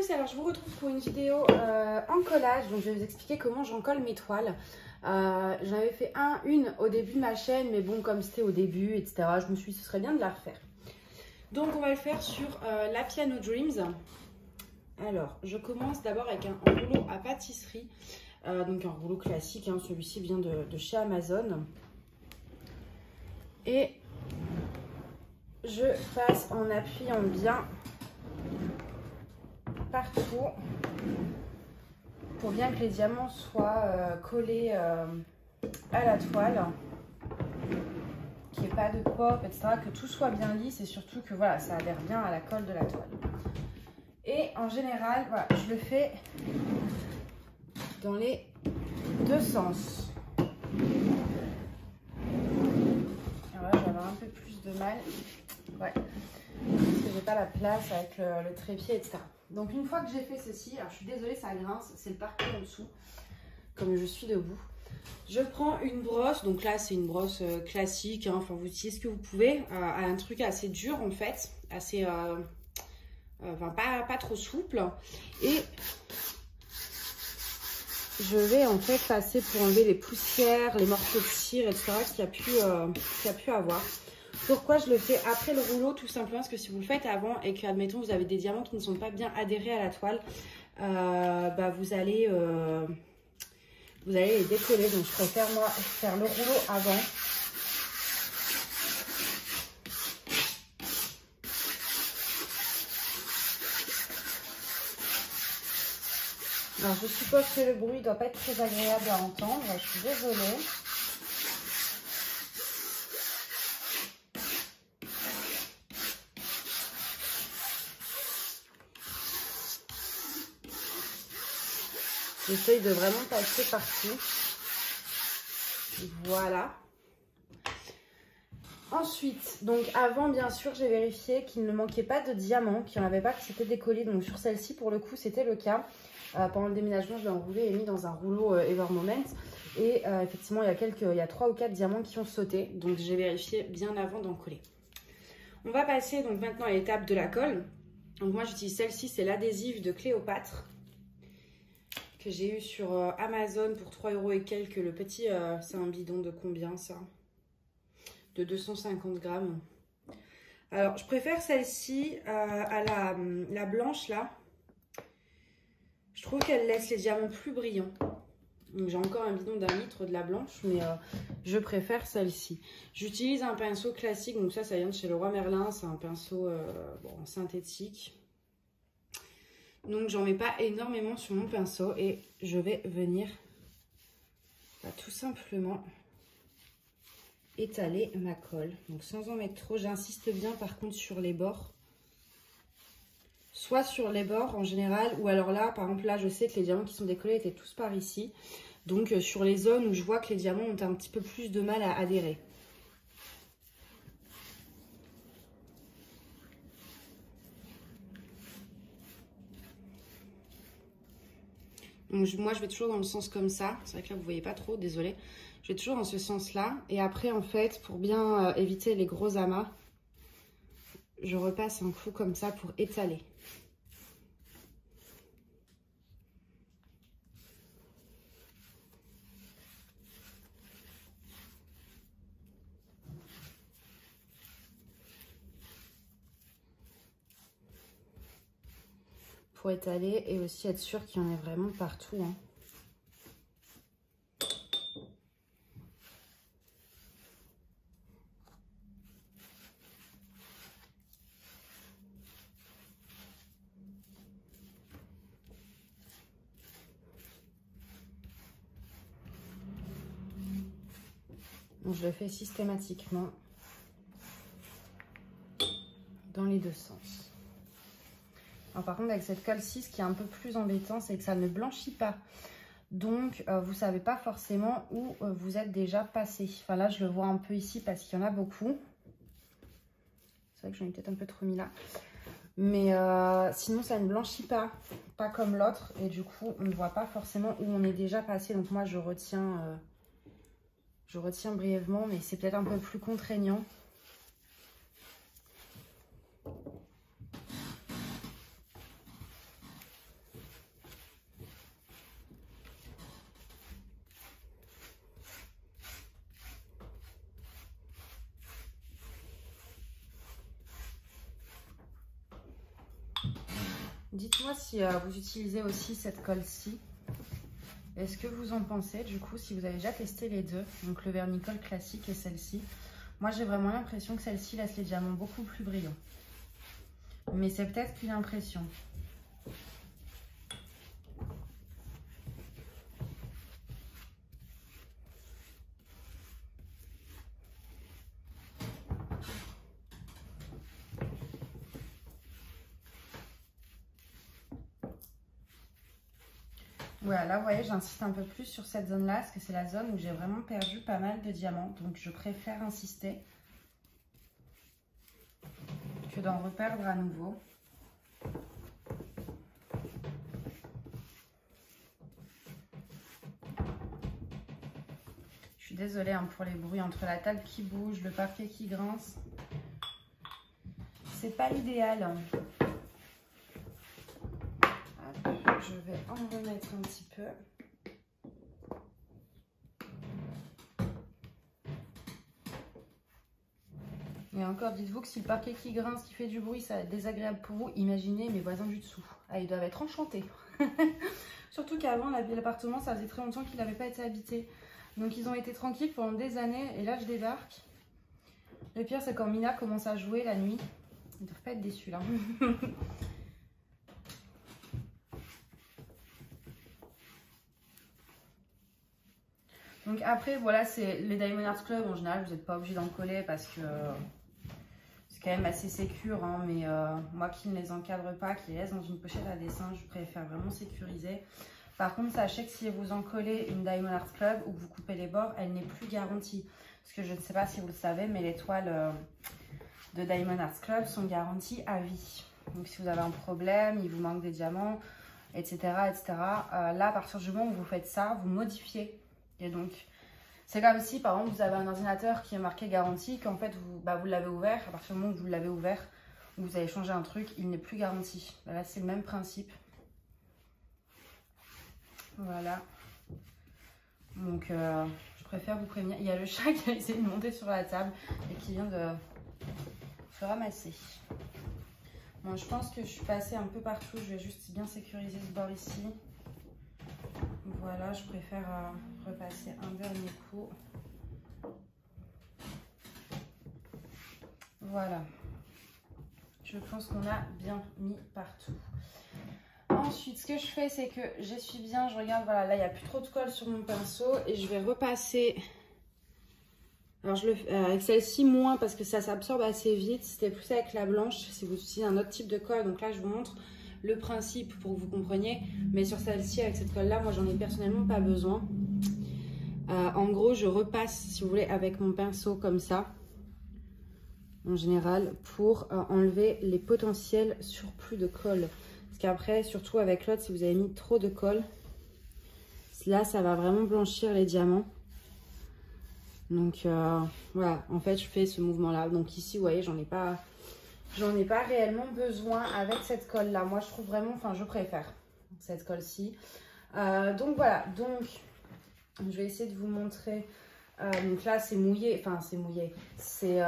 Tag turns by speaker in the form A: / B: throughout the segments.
A: tous, alors je vous retrouve pour une vidéo en collage. Donc je vais vous expliquer comment j'encolle mes toiles. J'en avais fait une au début de ma chaîne, mais bon, comme c'était au début, etc., je me suis dit ce serait bien de la refaire. Donc on va le faire sur la Piano Dreams. Alors je commence d'abord avec un rouleau à pâtisserie, donc un rouleau classique, hein, celui-ci vient de chez Amazon. Et je passe en appuyant bien partout pour bien que les diamants soient collés à la toile, qu'il n'y ait pas de pop, etc., que tout soit bien lisse et surtout que voilà, ça adhère bien à la colle de la toile. Et en général, voilà, je le fais dans les deux sens. Alors là, je vais avoir un peu plus de mal, ouais, parce que j'ai pas la place avec le trépied, etc. Donc une fois que j'ai fait ceci, alors je suis désolée, ça grince, c'est le parquet en dessous, comme je suis debout. Je prends une brosse, donc là c'est une brosse classique, hein, enfin vous utilisez ce que vous pouvez, un truc assez dur en fait, assez, enfin pas trop souple. Et je vais en fait passer pour enlever les poussières, les morceaux de cire, etc. qu'il y a pu avoir. Pourquoi je le fais après le rouleau? Tout simplement parce que si vous le faites avant et que, admettons, vous avez des diamants qui ne sont pas bien adhérés à la toile, bah, vous allez les décoller. Donc je préfère moi faire le rouleau avant. Alors je suppose que le bruit ne doit pas être très agréable à entendre, je suis désolée. J'essaye de vraiment passer partout. Voilà. Ensuite, donc avant bien sûr, j'ai vérifié qu'il ne manquait pas de diamants, qu'il n'y en avait pas, que c'était décollé. Donc sur celle-ci, pour le coup, c'était le cas. Pendant le déménagement, je l'ai enroulé et mis dans un rouleau Evermoment. Et effectivement, il y a 3 ou 4 diamants qui ont sauté. Donc j'ai vérifié bien avant d'en coller. On va passer donc maintenant à l'étape de la colle. Donc moi, j'utilise celle-ci, c'est l'adhésif de Cléopâtre, que j'ai eu sur Amazon pour 3 € et quelques. Le petit, c'est un bidon de combien ça? De 250 grammes. Alors, je préfère celle-ci à la blanche là. Je trouve qu'elle laisse les diamants plus brillants. Donc, j'ai encore un bidon d'1 litre de la blanche, mais je préfère celle-ci. J'utilise un pinceau classique, donc ça vient de chez Leroy Merlin. C'est un pinceau bon, synthétique. Donc j'en mets pas énormément sur mon pinceau et je vais venir tout simplement étaler ma colle. Donc sans en mettre trop, j'insiste bien par contre sur les bords. Soit sur les bords en général, ou alors là, par exemple là je sais que les diamants qui sont décollés étaient tous par ici. Donc sur les zones où je vois que les diamants ont un petit peu plus de mal à adhérer. Donc moi je vais toujours dans le sens comme ça, c'est vrai que là vous voyez pas trop, désolé. Je vais toujours dans ce sens là et après en fait pour bien éviter les gros amas, je repasse un coup comme ça pour étaler. Pour étaler et aussi être sûr qu'il y en ait vraiment partout, hein. Donc je le fais systématiquement dans les deux sens. Alors, par contre avec cette colle-ci, ce qui est un peu plus embêtant, c'est que ça ne blanchit pas. Donc vous ne savez pas forcément où vous êtes déjà passé. Enfin là je le vois un peu ici parce qu'il y en a beaucoup. C'est vrai que j'en ai peut-être un peu trop mis là. Mais sinon ça ne blanchit pas, pas comme l'autre. Et du coup on ne voit pas forcément où on est déjà passé. Donc moi je retiens brièvement, mais c'est peut-être un peu plus contraignant. Dites-moi si vous utilisez aussi cette colle-ci. Est-ce que vous en pensez du coup, si vous avez déjà testé les deux, donc le vernis-colle classique et celle-ci? Moi j'ai vraiment l'impression que celle-ci laisse les diamants beaucoup plus brillants. Mais c'est peut-être qu'une impression. Voilà, là vous voyez, j'insiste un peu plus sur cette zone-là, parce que c'est la zone où j'ai vraiment perdu pas mal de diamants. Donc je préfère insister que d'en reperdre à nouveau. Je suis désolée hein, pour les bruits entre la table qui bouge, le papier qui grince. C'est pas l'idéal. Je vais en remettre un petit peu. Et encore, dites-vous que si le parquet qui grince, qui fait du bruit, ça va être désagréable pour vous, imaginez mes voisins du dessous. Ah, ils doivent être enchantés. Surtout qu'avant, l'appartement, ça faisait très longtemps qu'il n'avait pas été habité. Donc ils ont été tranquilles pendant des années. Et là, je débarque. Le pire, c'est quand Mina commence à jouer la nuit. Ils ne doivent pas être déçus, là. Donc après, voilà, c'est les Diamond Art Club. En général, vous n'êtes pas obligé d'en coller parce que c'est quand même assez sécure. Hein, mais moi qui ne les encadre pas, qui les laisse dans une pochette à dessin, je préfère vraiment sécuriser. Par contre, sachez que si vous en collez une Diamond Art Club ou que vous coupez les bords, elle n'est plus garantie. Parce que je ne sais pas si vous le savez, mais les toiles de Diamond Art Club sont garanties à vie. Donc si vous avez un problème, il vous manque des diamants, etc. etc. Là, à partir du moment où vous faites ça, vous modifiez. Et donc, c'est comme si, par exemple, vous avez un ordinateur qui est marqué garantie, qu'en fait, vous l'avez ouvert. À partir du moment où vous l'avez ouvert, où vous avez changé un truc, il n'est plus garanti. Là, c'est le même principe. Voilà. Donc, je préfère vous prévenir. Il y a le chat qui a essayé de monter sur la table et qui vient de se ramasser. Bon, je pense que je suis passée un peu partout. Je vais juste bien sécuriser ce bord ici. Voilà, je préfère repasser un dernier coup. Voilà. Je pense qu'on a bien mis partout. Ensuite, ce que je fais, c'est que j'essuie bien. Je regarde, voilà, là, il n'y a plus trop de colle sur mon pinceau. Et je vais repasser. Alors, je le fais avec celle-ci moins parce que ça s'absorbe assez vite. C'était plus avec la blanche si vous utilisez un autre type de colle. Donc là, je vous montre le principe pour que vous compreniez, mais sur celle-ci avec cette colle là, moi j'en ai personnellement pas besoin. En gros, je repasse si vous voulez avec mon pinceau comme ça en général pour enlever les potentiels surplus de colle, parce qu'après, surtout avec l'autre, si vous avez mis trop de colle, là ça va vraiment blanchir les diamants. Donc voilà, en fait je fais ce mouvement là. Donc ici vous voyez, j'en ai pas réellement besoin avec cette colle là. Moi je trouve vraiment, enfin je préfère cette colle ci. Donc voilà, donc je vais essayer de vous montrer. Donc là c'est mouillé, enfin c'est mouillé, c'est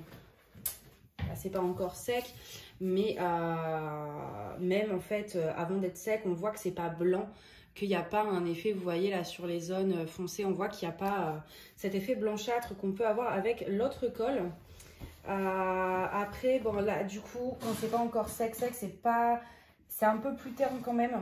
A: pas encore sec, mais même en fait avant d'être sec, on voit que c'est pas blanc, qu'il n'y a pas un effet, vous voyez là sur les zones foncées, on voit qu'il n'y a pas cet effet blanchâtre qu'on peut avoir avec l'autre colle. Après, bon là du coup, quand c'est pas encore sec, c'est un peu plus terne quand même.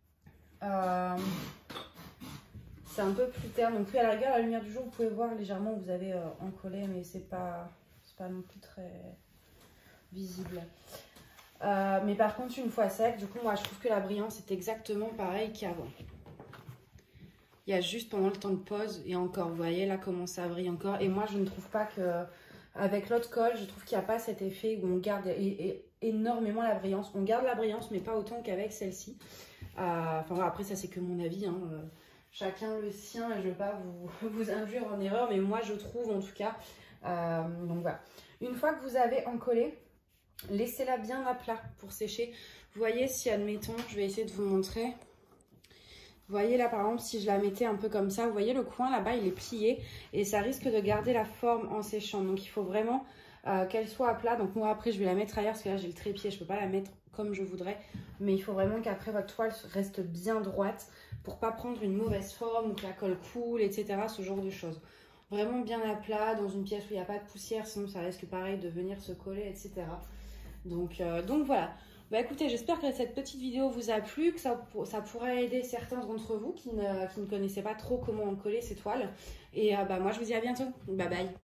A: C'est un peu plus terne, donc plus à la rigueur, à la lumière du jour, vous pouvez voir légèrement où vous avez encollé, mais c'est pas non plus très visible. Mais par contre, une fois sec, du coup, moi je trouve que la brillance est exactement pareil qu'avant. Il y a juste pendant le temps de pause et encore, vous voyez là comment ça brille encore. Et moi je ne trouve pas que avec l'autre colle, je trouve qu'il n'y a pas cet effet où on garde énormément la brillance. On garde la brillance, mais pas autant qu'avec celle-ci. Enfin voilà, après ça c'est que mon avis, hein. Chacun le sien, et je ne veux pas vous induire en erreur, mais moi je trouve en tout cas. Donc voilà. Une fois que vous avez encollé, laissez-la bien à plat pour sécher. Vous voyez, si admettons, je vais essayer de vous montrer. Vous voyez là par exemple, si je la mettais un peu comme ça, vous voyez le coin là-bas il est plié et ça risque de garder la forme en séchant. Donc il faut vraiment qu'elle soit à plat. Donc moi après je vais la mettre ailleurs parce que là j'ai le trépied, je peux pas la mettre comme je voudrais. Mais il faut vraiment qu'après votre toile reste bien droite pour pas prendre une mauvaise forme ou que la colle coule, etc. Ce genre de choses. Vraiment bien à plat, dans une pièce où il n'y a pas de poussière, sinon ça risque pareil de venir se coller, etc. Donc voilà. Bah écoutez, j'espère que cette petite vidéo vous a plu, que ça pourrait aider certains d'entre vous qui ne connaissaient pas trop comment coller ces toiles. Et bah moi je vous dis à bientôt. Bye bye.